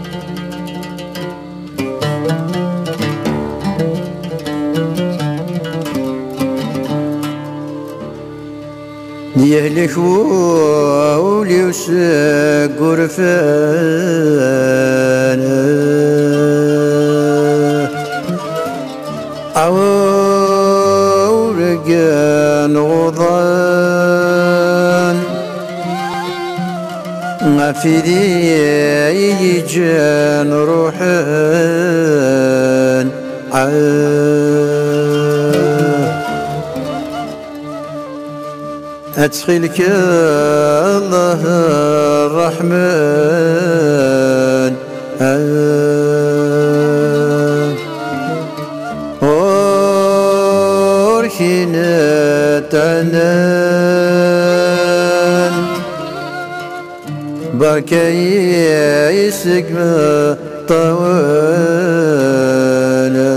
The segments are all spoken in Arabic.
يهلك وولي وسقر فانا عورقان غضان في ذي يجان روحان أدخلك الله الرحمن أركنا تعنان بركي يسقى طوانا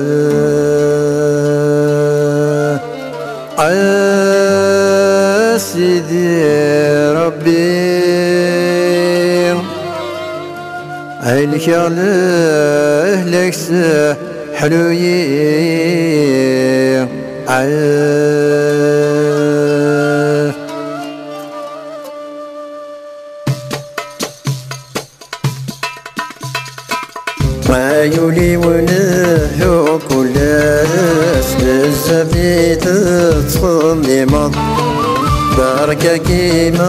سيدي ربي عينك على أهلك حلوي عيولي ونهو كل بزاف تصلي مض بركة كيما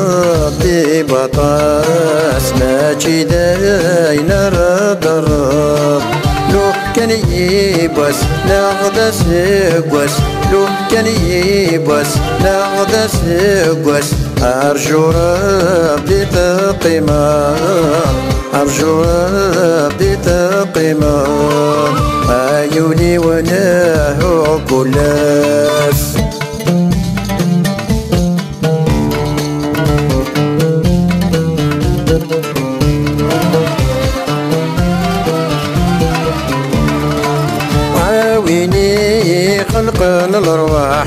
بطاس ماشي داينا رضرب لو كان يبوس ناخذ سقوس لو كان يبوس ناخذ سقوس أرجو ربي تقيما أرجو ربي تقيما عيوني وناهو كلاس خلق الأرواح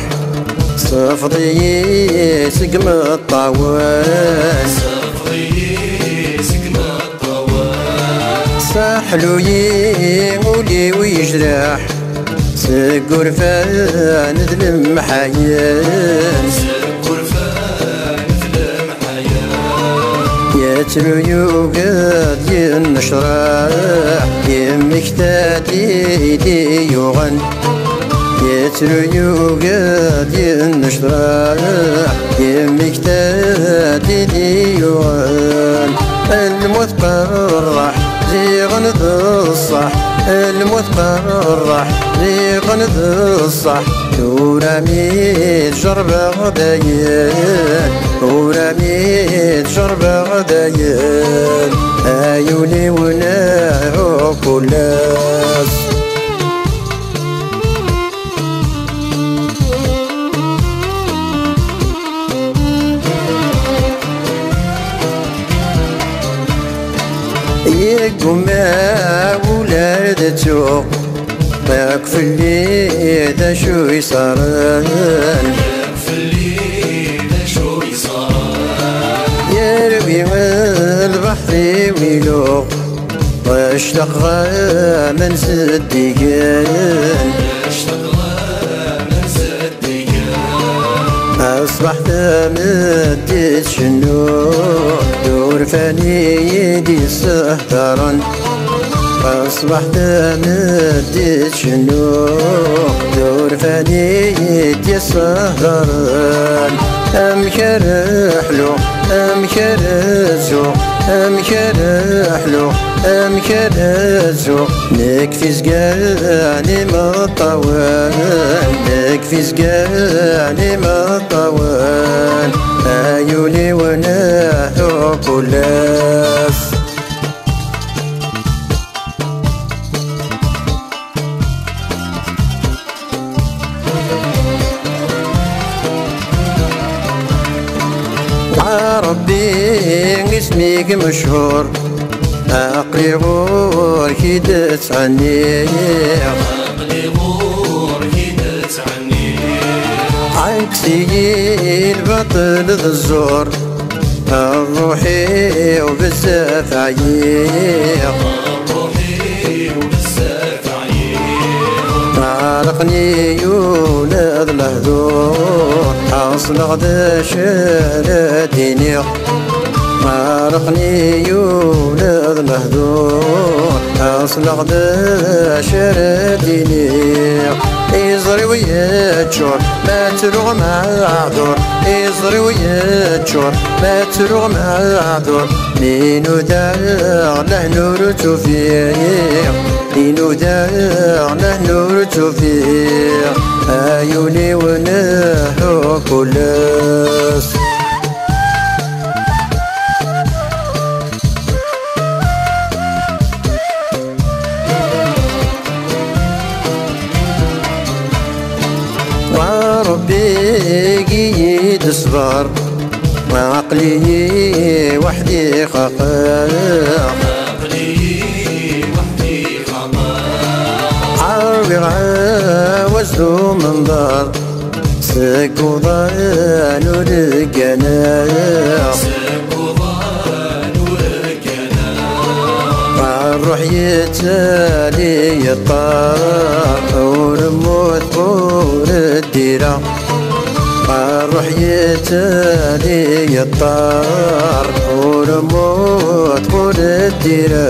صفضي سقم الطواس ساحلو يولي ويجرح سقور فان ذلم حيان يتلو يوقد ينشرح يمك تاتي يغن يتلو يوقد ينشرح يمك تاتي يغن الموت قرح زيغن الصح الموت قرح زيغن الصح ورميت جرب غدايان ورميت جرب غدايان عيوني وناهو كلاس يقوم ولاد تسوق يكفي اللي ذا شو يصارن يربي والبحر ويلوق واشتق من صديقان أصبحت مدت شنوق دور فاني يدي سهرا أصبحت مدت شنوق دور فاني يدي سهرا أمكر حلو أمكر زوق أمكر حلو أمكر زوق نكفي زقاني مطوان نكفي زقاني مطوان عيوني وناهو كلاس ربي اسمك مشهور عقلي غور كيدت عني عقلي غور كيدت عني عكسي البطل الزور الروحي وبزاف عييق رقني يولد الهدور حاصل غدا شرديني رقني يولد الهدور حاصل غدا شرديني يزري ويتشور ما تروغ معذور يزري ويتشور ما تروغ معذور مينو داغ له نور توفيق مينو داغ له نور توفيق عيوني ونهو كلس وربي قيد صبر وعقلي وحدي خقاق عربي عاوزلو من دار سكو ضانو رقنا الروح يتالي الطار ونموت طول الديرة الروح يتالي الطار ونموت طول الديرة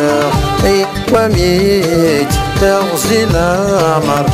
وميت تغزي العمر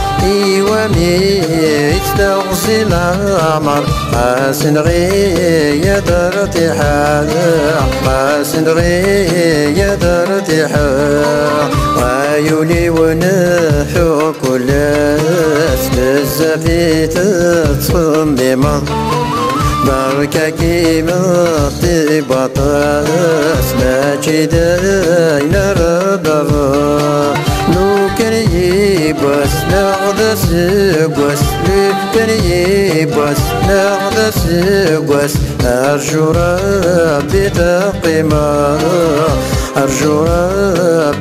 وميت تغزي العمر حاسن غي درتي حال حاسن غي درتي حال عيوني ونحو كلاس بزافي تتصمم بركة كيما طيبطاس ماشي داينا ردغا لو كان يباس نغدا سقواس لو كان يباس نغدا سقواس أرجو ربي تقيما أرجو